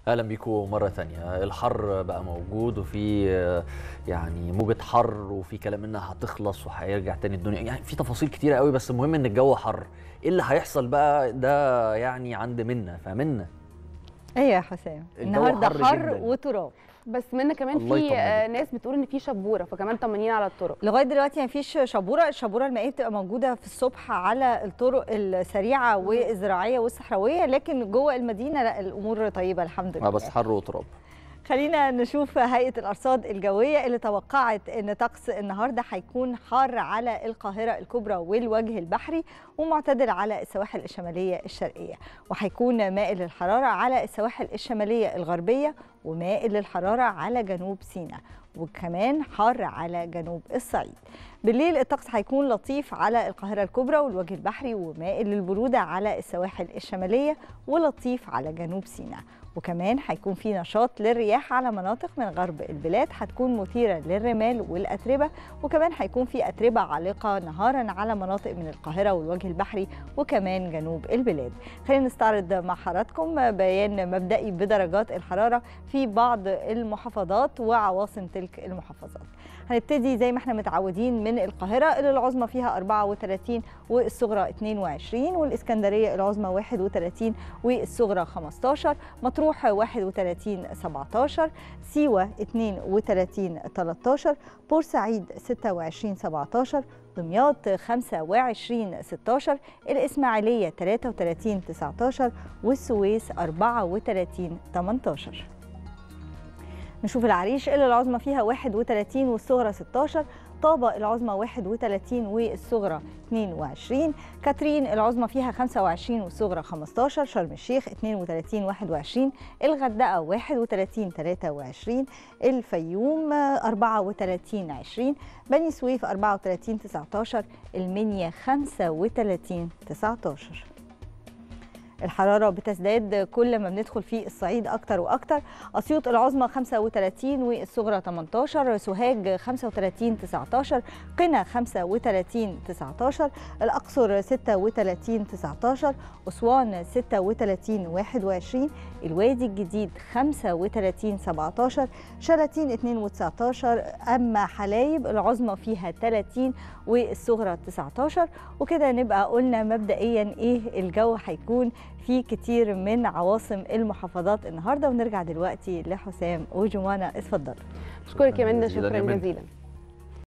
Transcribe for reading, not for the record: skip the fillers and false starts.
اهلا بيكم مره ثانيه. الحر بقى موجود وفي يعني موجه حر وفي كلام انها هتخلص وهيرجع تاني الدنيا، يعني في تفاصيل كتيره قوي، بس المهم ان الجو حر. ايه اللي هيحصل بقى ده يعني عند منا فمنا؟ ايه يا حسام، النهارده حر وتراب. بس منا كمان في ناس بتقول ان في شبوره، فكمان طمنين على الطرق. لغايه دلوقتي مفيش شبوره. الشبوره المائيه بتبقى موجوده في الصبح على الطرق السريعه والزراعيه والصحراويه، لكن جوه المدينه لا، الامور طيبه الحمد لله. بس حر وتراب. خلينا نشوف هيئة الأرصاد الجوية اللي توقعت أن طقس النهاردة هيكون حار على القاهرة الكبرى والوجه البحري، ومعتدل على السواحل الشمالية الشرقية، وهيكون مائل للحرارة على السواحل الشمالية الغربية، ومائل للحرارة على جنوب سيناء، وكمان حار على جنوب الصعيد. بالليل الطقس هيكون لطيف على القاهرة الكبرى والوجه البحري، ومائل للبرودة على السواحل الشمالية، ولطيف على جنوب سيناء. وكمان هيكون في نشاط للرياح على مناطق من غرب البلاد، هتكون مثيرة للرمال والأتربة، وكمان هيكون في أتربة عالقة نهارا على مناطق من القاهرة والوجه البحري وكمان جنوب البلاد. خلينا نستعرض مع حضراتكم بيان مبدئي بدرجات الحرارة في بعض المحافظات وعواصم تلك المحافظات. هنبتدي زي ما احنا متعودين من القاهرة اللي العظمى فيها 34 والصغرى 22، والإسكندرية العظمى 31 والصغرى 15، مطروح 31 17، سيوة 32 13، بورسعيد 26 17، دمياط 25 16، الإسماعيلية 33 19، والسويس 34 18. نشوف العريش اللي العظمى فيها 31 والصغرى 16، طابة العظمى 31 والصغرى 22، كاترين العظمى فيها 25 والصغرى 15، شرم الشيخ 32 21، الغردقة 31 23، الفيوم 34 20، بني سويف 34 19، المنيا 35 19. الحرارة بتزداد كل ما بندخل في الصعيد أكتر وأكتر. أسيوط العظمى 35 والصغرى 18، سوهاج 35 19، قنا 35 19، الأقصر 36 19، أسوان 36 21، الوادي الجديد 35 17، شلاتين 2 19، أما حلايب العظمى فيها 30 والصغرى 19. وكده نبقى قلنا مبدئيا إيه الجو هيكون في كتير من عواصم المحافظات النهارده. ونرجع دلوقتي لحسام وجمانة، اتفضلوا. اشكرك يا منى، شكرا جزيلا.